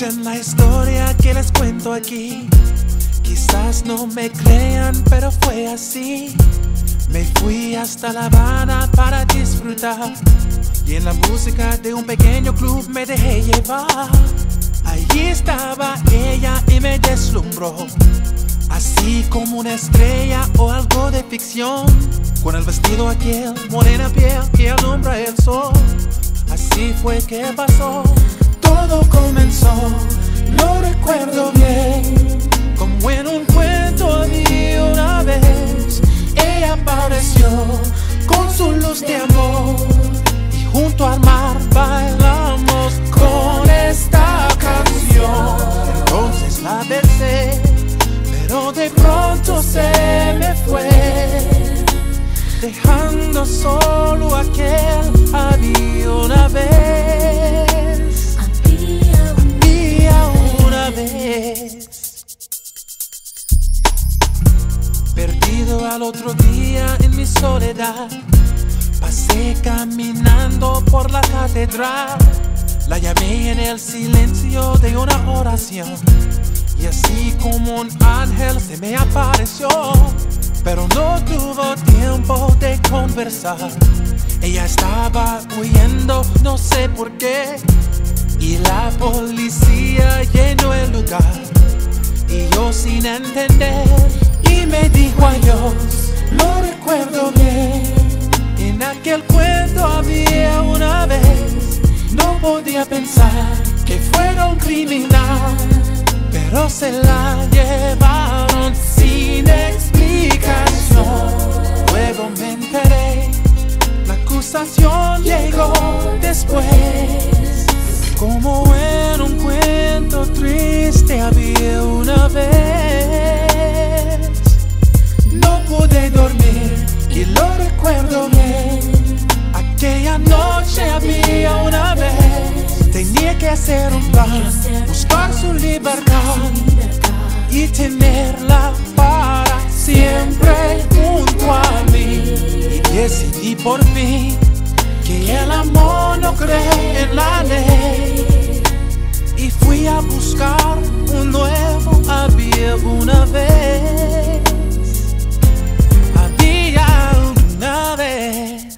Escuchen la historia que les cuento aquí. Quizás no me crean, pero fue así. Me fui hasta La Habana para disfrutar, y en la música de un pequeño club me dejé llevar. Allí estaba ella y me deslumbró, así como una estrella o algo de ficción, con el vestido aquel, morena piel que alumbra el sol. Así fue que pasó, todo comenzó, lo recuerdo bien, como en un cuento de una vez. Ella apareció con su luz de amor, y junto al mar bailamos con esta canción. Entonces la besé, pero de pronto se me fue, dejando solo aquel había una vez. Había una vez. Perdido al otro día en mi soledad, pasé caminando por la catedral. La llamé en el silencio de una oración, y así como un ángel se me apareció. Pero no tuvo tiempo de conversar, ella estaba huyendo, no sé por qué, y la policía llenó el lugar. Y yo sin entender, y me dijo adiós, lo recuerdo bien. En aquel cuento había una vez, no podía pensar que fuera un criminal, pero se la llevaron sin explicación. Luego me enteré, la acusación llegó después. Como en un cuento triste había una vez. No pude dormir y lo recuerdo bien. Aquella noche había una vez. Tenía que hacer un plan, buscar su libertad y tenerla para siempre junto a mí. Y decidí por fin que el amor no cree en la ley, y fui a buscar un nuevo había una vez. Había una vez.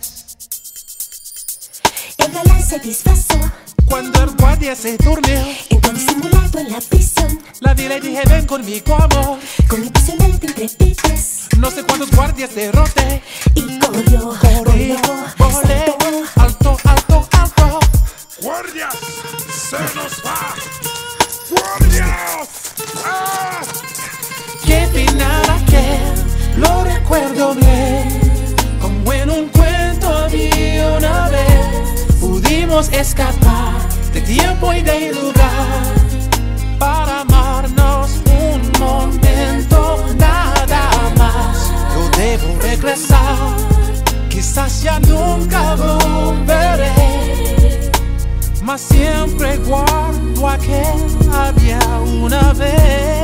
El galán se disfrazó cuando el guardia se durmió, entonces simulado en la prisión. La vi y le dije ven conmigo amor, con impresionante intrepidez. No sé cuántos guardias derroté, y corrió, volé, alto, alto, alto. ¡Guardias! ¡Se nos va! ¡Guardias! ¡Ah! Qué final aquel, lo recuerdo bien, como en un cuento había una vez. Pudimos escapar de tiempo y de lugar para amarnos un momento nada más. Yo debo regresar, quizás ya nunca volveré, mas siempre guardo aquel había una vez.